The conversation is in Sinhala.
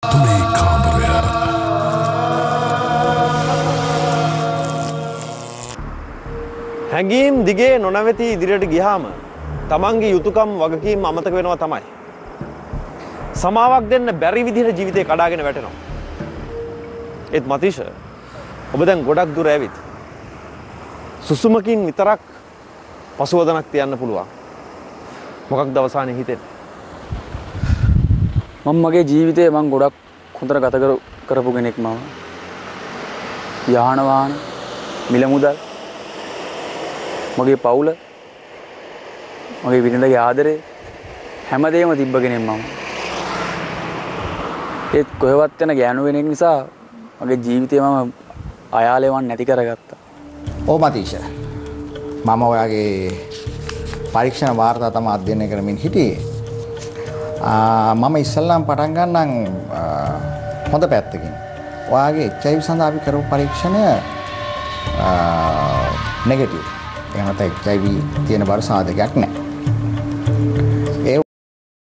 මේ කාමරය හැඟීම් දිගේ නොනවති ඉදිරියට ගියාම තමන්ගේ යුතුයකම් වගකීම් අමතක වෙනවා තමයි. සමාවක් දෙන්න බැරි විදිහට ජීවිතේ කඩාගෙන වැටෙනවා. ඒත් මතීෂ ඔබ දැන් ගොඩක් දුර ඇවිත් සුසුමකින් විතරක් පසුවදනක් තියන්න පුළුවන්. මොකක්ද අවසානයේ හිතෙන්නේ? මම මගේ ජීවිතේ මම ගොඩක් හොඳට ගත කරපු කෙනෙක් මම. යාන වාහන මිල මුදල් මගේ පවුල මගේ බිරිඳගේ ආදරේ හැමදේම තිබ්බ කෙනෙක් මම. ඒත් කොහෙවත් යන ගෑනු වෙනෙක් නිසා මගේ ජීවිතේ මම අයාලේවන් නැති කරගත්තා. ඔව් මතීෂ. මම ඔයාගේ පරීක්ෂණ වාර්තා තමයි අධ්‍යයනය කරමින් හිටියේ. මම ඉස්සල්ලාම පටන් ගන්නම් හොඳ පැත්තකින්. ඔයාගේ HIV සඳහා අපි කරපු පරීක්ෂණය නෙගටිව්. එහෙම නැත්නම් HIV තියෙන බර සාධකයක් නැහැ.